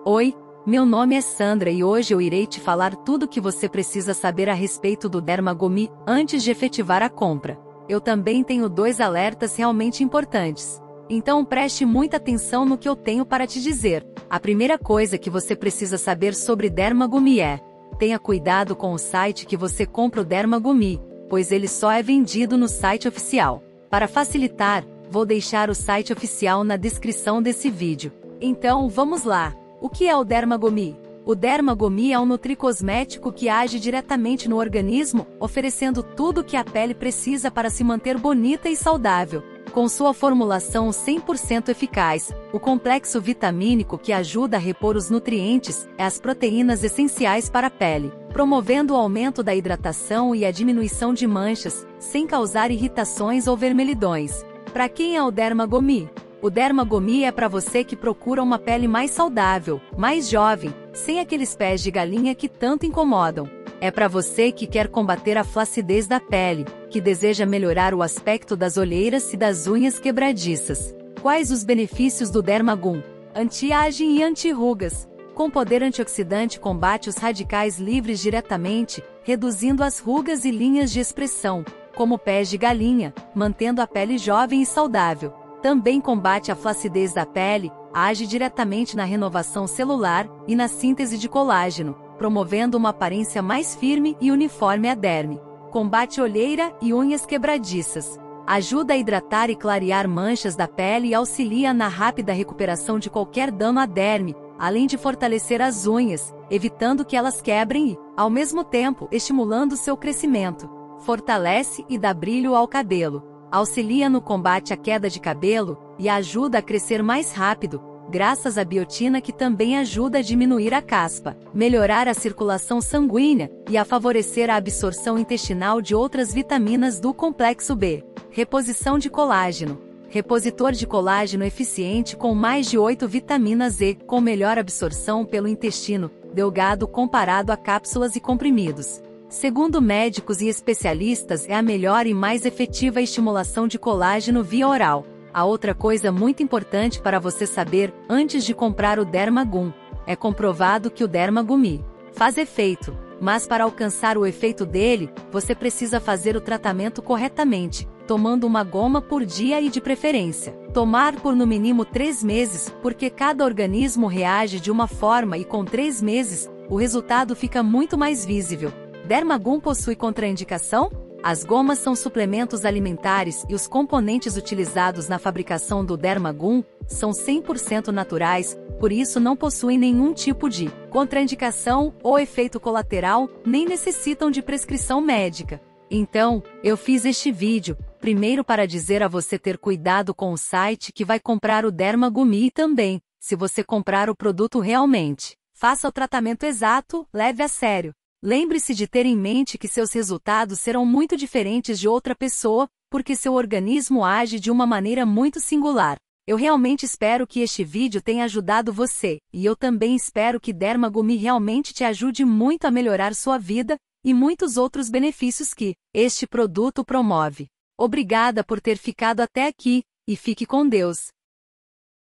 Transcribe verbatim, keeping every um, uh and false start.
Oi, meu nome é Sandra e hoje eu irei te falar tudo o que você precisa saber a respeito do Dermagumi antes de efetivar a compra. Eu também tenho dois alertas realmente importantes. Então preste muita atenção no que eu tenho para te dizer. A primeira coisa que você precisa saber sobre Dermagumi é: tenha cuidado com o site que você compra o Dermagumi, pois ele só é vendido no site oficial. Para facilitar, vou deixar o site oficial na descrição desse vídeo. Então vamos lá. O que é o Dermagumi? O Dermagumi é um nutricosmético que age diretamente no organismo, oferecendo tudo o que a pele precisa para se manter bonita e saudável. Com sua formulação cem por cento eficaz, o complexo vitamínico que ajuda a repor os nutrientes e as proteínas essenciais para a pele, promovendo o aumento da hidratação e a diminuição de manchas, sem causar irritações ou vermelhidões. Para quem é o Dermagumi? O Dermagumi é para você que procura uma pele mais saudável, mais jovem, sem aqueles pés de galinha que tanto incomodam. É para você que quer combater a flacidez da pele, que deseja melhorar o aspecto das olheiras e das unhas quebradiças. Quais os benefícios do Dermagum? Anti-aging e anti-rugas. Com poder antioxidante combate os radicais livres diretamente, reduzindo as rugas e linhas de expressão, como pés de galinha, mantendo a pele jovem e saudável. Também combate a flacidez da pele, age diretamente na renovação celular e na síntese de colágeno, promovendo uma aparência mais firme e uniforme à derme. Combate olheira e unhas quebradiças. Ajuda a hidratar e clarear manchas da pele e auxilia na rápida recuperação de qualquer dano à derme, além de fortalecer as unhas, evitando que elas quebrem e, ao mesmo tempo, estimulando seu crescimento. Fortalece e dá brilho ao cabelo. Auxilia no combate à queda de cabelo e ajuda a crescer mais rápido, graças à biotina que também ajuda a diminuir a caspa, melhorar a circulação sanguínea e a favorecer a absorção intestinal de outras vitaminas do complexo B. Reposição de colágeno. Repositor de colágeno eficiente com mais de oito vitaminas E, com melhor absorção pelo intestino delgado comparado a cápsulas e comprimidos. Segundo médicos e especialistas, é a melhor e mais efetiva estimulação de colágeno via oral. A outra coisa muito importante para você saber antes de comprar o Dermagum: é comprovado que o Dermagumi faz efeito, mas para alcançar o efeito dele, você precisa fazer o tratamento corretamente, tomando uma goma por dia e de preferência tomar por no mínimo três meses, porque cada organismo reage de uma forma e com três meses, o resultado fica muito mais visível. Dermagum possui contraindicação? As gomas são suplementos alimentares e os componentes utilizados na fabricação do Dermagum são cem por cento naturais, por isso não possuem nenhum tipo de contraindicação ou efeito colateral, nem necessitam de prescrição médica. Então, eu fiz este vídeo, primeiro para dizer a você ter cuidado com o site que vai comprar o Dermagumi e também, se você comprar o produto realmente, faça o tratamento exato, leve a sério. Lembre-se de ter em mente que seus resultados serão muito diferentes de outra pessoa, porque seu organismo age de uma maneira muito singular. Eu realmente espero que este vídeo tenha ajudado você, e eu também espero que Dermagumi realmente te ajude muito a melhorar sua vida, e muitos outros benefícios que este produto promove. Obrigada por ter ficado até aqui, e fique com Deus.